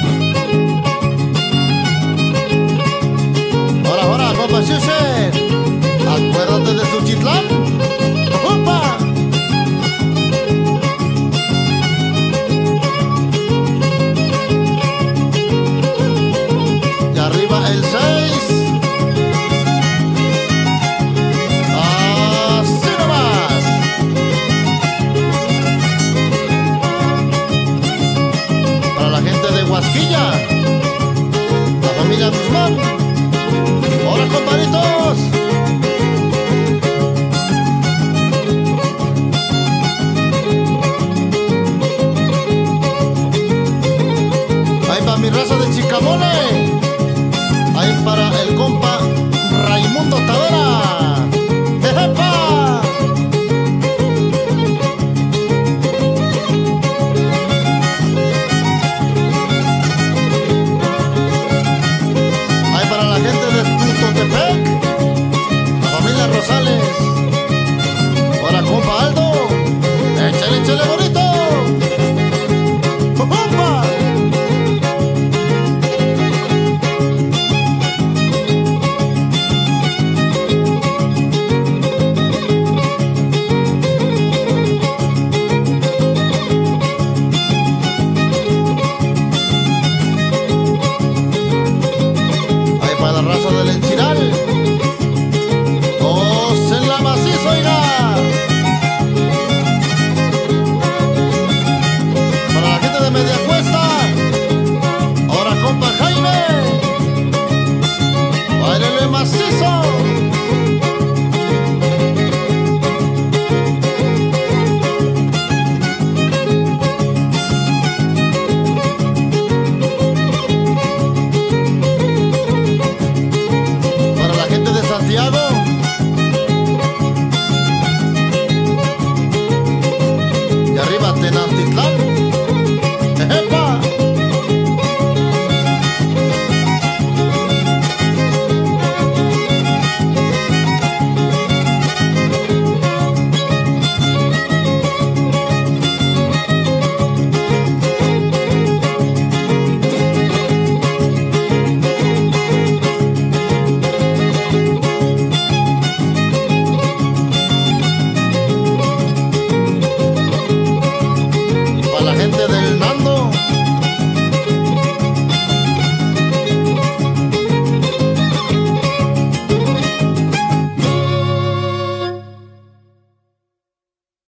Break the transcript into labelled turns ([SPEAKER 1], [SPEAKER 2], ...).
[SPEAKER 1] Ahora, ahora, compa Xuxen, acuérdate de Suchitlán. ¡Opa! Y arriba el 6. Así nomás. Para la gente de Huasquilla, la familia Guzmán. ¡Hola, compadritos! Ahí para mi raza de Chicamole. Ahí para el compa Raimundo Tavera.